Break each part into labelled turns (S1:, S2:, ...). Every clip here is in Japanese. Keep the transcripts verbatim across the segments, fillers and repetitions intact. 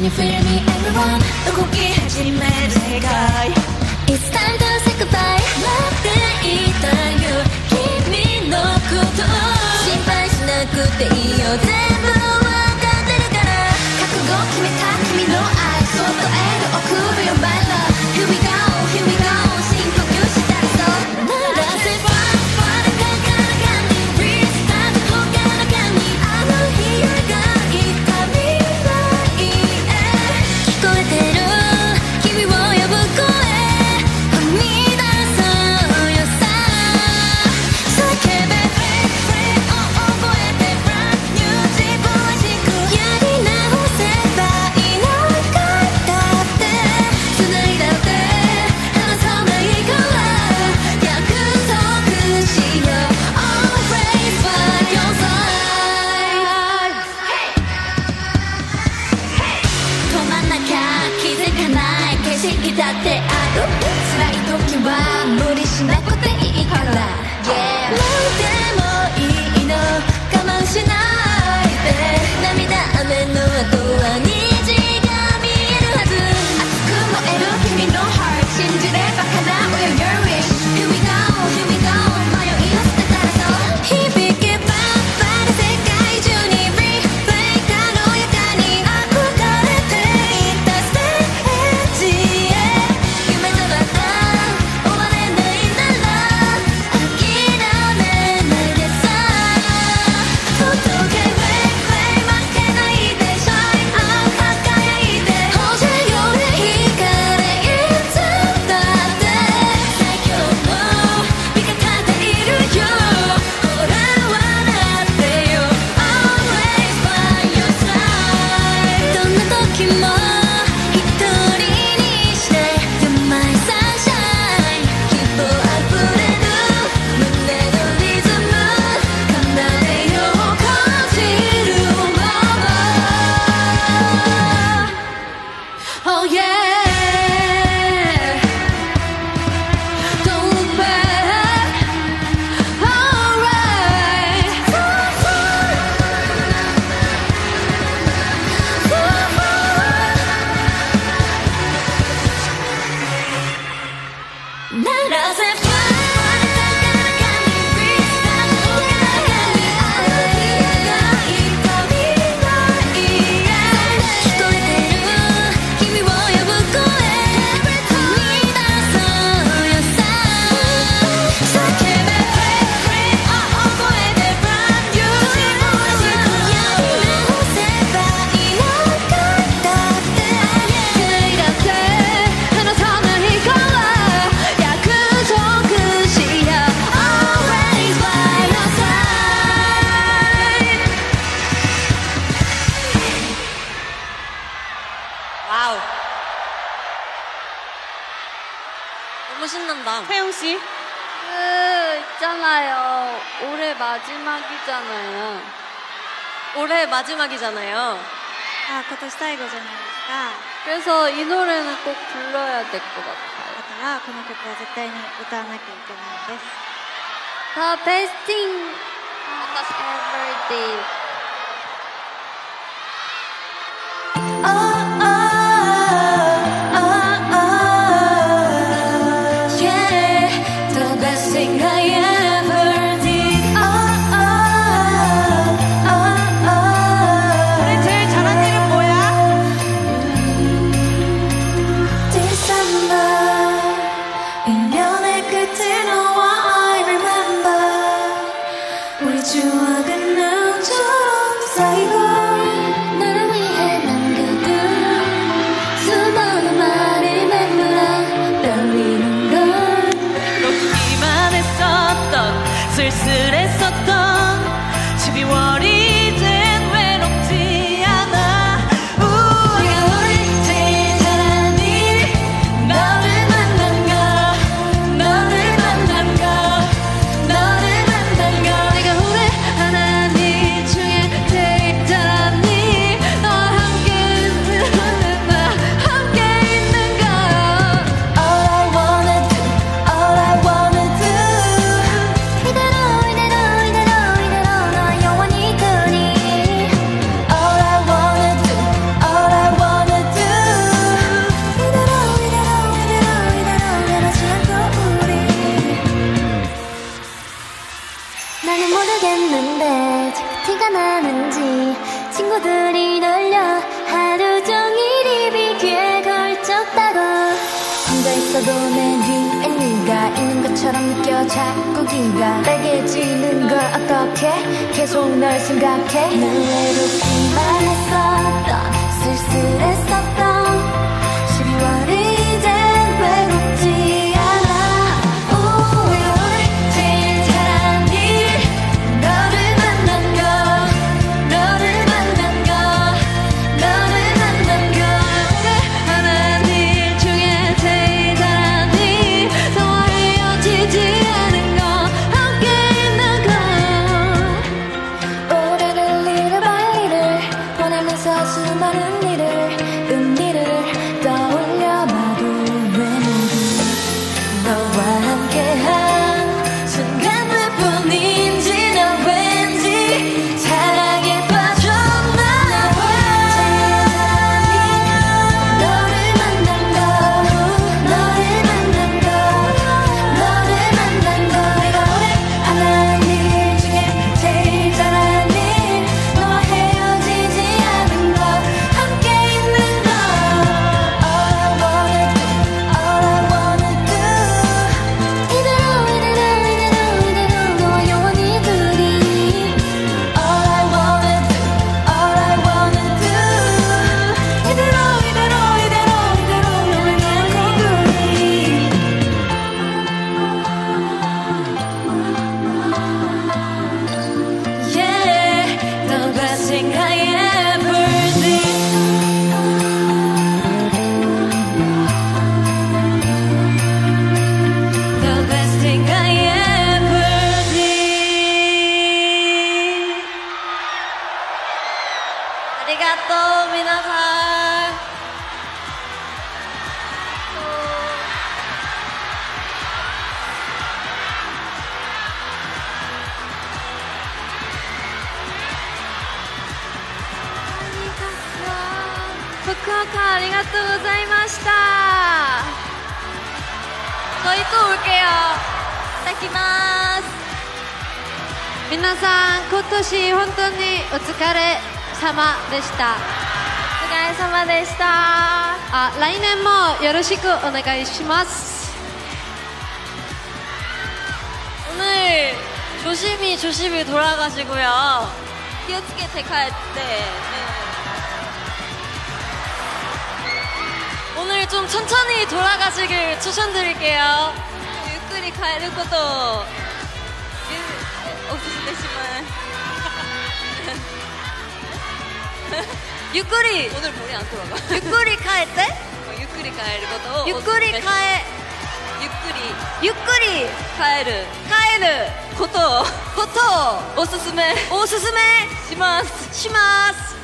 S1: you feel me everyone 動き始める世界 It's time to say goodbye 待っていたよ君のこと心配しなくていいよ全部わかってるから覚悟決めた君の愛そっとエール送るよ My love Here we go Here we go 深呼吸したらそう鳴らせばだってある辛い時は無理しなくていいから、yeah、なんでもいいの我慢しないで涙雨の後は虹が見えるはず熱く燃える君の heart 信じれば叶うよ your wish Here we go Here we go 迷いを捨てたらそう響けばばる世界中に replay 軽やかに憧れていたステージ
S2: 너무 신난다.
S3: 태용 씨?
S4: 그 있잖아요. 올해 마지막이잖아요.
S2: 올해 마지막이잖아요.
S3: 아, 今年最後じゃないですか。
S4: 그래서 이 노래는 꼭 불러야 될 것 같아요.
S3: だからこの曲は絶対に歌わなきゃいけないです。
S4: The best thing I ever did.
S1: 추억은 눈처럼 쌓이고 너를 위해 남겨둔 친구들이 놀려 하루 종일 입이 귀에 걸쳤다고 혼자 있어도 내 뒤에 네가 있는 것처럼 느껴 자꾸 기가 빨개지는 걸 어떡해 계속 널 생각해 늘 외롭기만 했었던 쓸쓸했었던 십이월이 이젠 외롭지 않아 오, 오늘 제일 잘한 일 너를 만난 거 너를 만난 거 너를 만난 거
S2: 하는 일 중에 제일 잘한 일 너와 헤어지지 않은 거 함께 있는 거
S1: 올해는 little by little 보내면서 수많은 일을 의미를 떠올려봐도 왜 모두 너와 함께한 순간들 뿐인지 난 왠지 사랑에 빠졌나 봐 너를 만난 거 너를 만난 거 너를 만난 거 내가 올해 안 한 일 중에 제일 잘한 일 너와 헤어지지 않은 거 함께 있는 거 All I wanna do All I wanna do 이대로 이대로 이대로 이대로 너와 영원히 둘이 All I wanna do All I wanna do 이대로 이대로 이대로 이대로 너와 영원히 둘이 Yeah, the best thing I ever did. The best thing I ever did.
S2: ありがとう皆さん福岡ありがとうございました저희 또 올게요いただきます皆さん今年本当にお疲れ様でしたお疲れ様でしたあ来年もよろしくお願いします오늘 조심히 조심히 돌아가시고요気をつけて帰って네. 오늘 좀 천천히 돌아가시길 추천드릴게요. 유끌이 가는 것도 없으시지만 유끌이 오늘 머리 안 돌아가. 유끌이 가을 때? 유끌이 가을 것도 유끌이 가을 유끌이 유끌이 가을 가을 것도 것도 오스스메 오스스메 시마스 시마스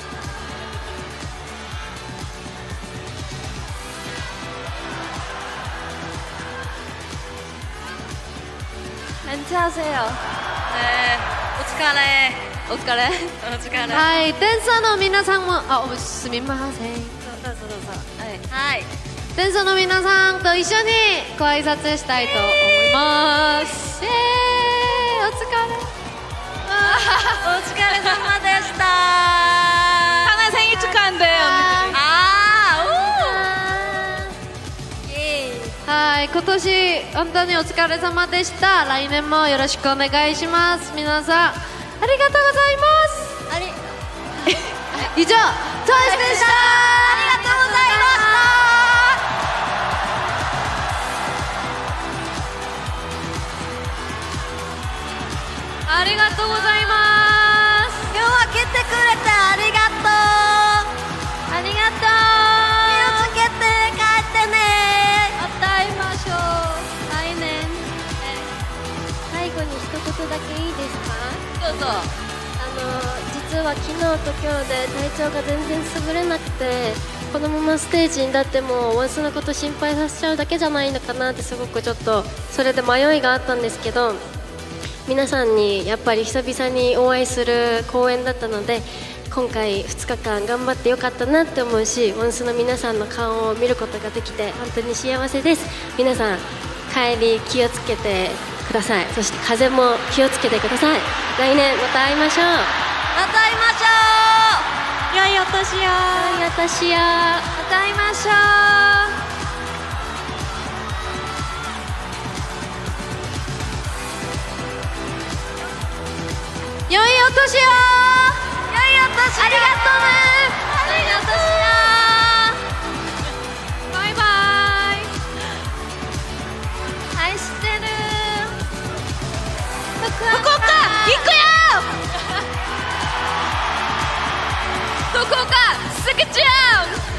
S2: 멘트하세요. 네, 오츠카레, 오츠카레, 오츠카레.
S4: はい、ダンサーの皆さんも、あ、おすみません。
S2: どうぞどうぞ。はい。はい。
S4: ダンサーの皆さんと一緒にご挨拶したいと思います。イエーイ、お疲れ。
S2: お疲れ様でした。
S5: 하나 생일 축하한대요.
S2: 아, 오.
S4: はい、今年本当にお疲れ様でした。来年もよろしくお願いします。皆さんありがとうございます。
S2: あり
S4: 以上、トイスでした。
S2: ありがとうございました。
S4: ありがとうございます。
S2: 今日は来てくれてありがとう。
S4: ありがとう。
S2: 気をつけて帰ってね。
S4: また会いましょう。来年。最後に一言だけいいですか？
S2: どうぞ。
S4: あの実は昨日と今日で体調が全然優れなくて、このままステージに立ってもワンスのこと心配させちゃうだけじゃないのかなってすごくちょっとそれで迷いがあったんですけど、皆さんにやっぱり久々にお会いする公演だったので、今回ふつかかん頑張ってよかったなって思うし、ワンスの皆さんの顔を見ることができて本当に幸せです。皆さん帰り気をつけてください。そして風も気をつけてください。来年また会いましょう。
S2: また会いましょう。 良いお年を。
S4: 良いお年を。
S2: また会いましょう。良いお年を。良いお年を。ありがとうね。良いお年を。バイバイ。愛してる。福岡行くよ。福岡すぐちゃん。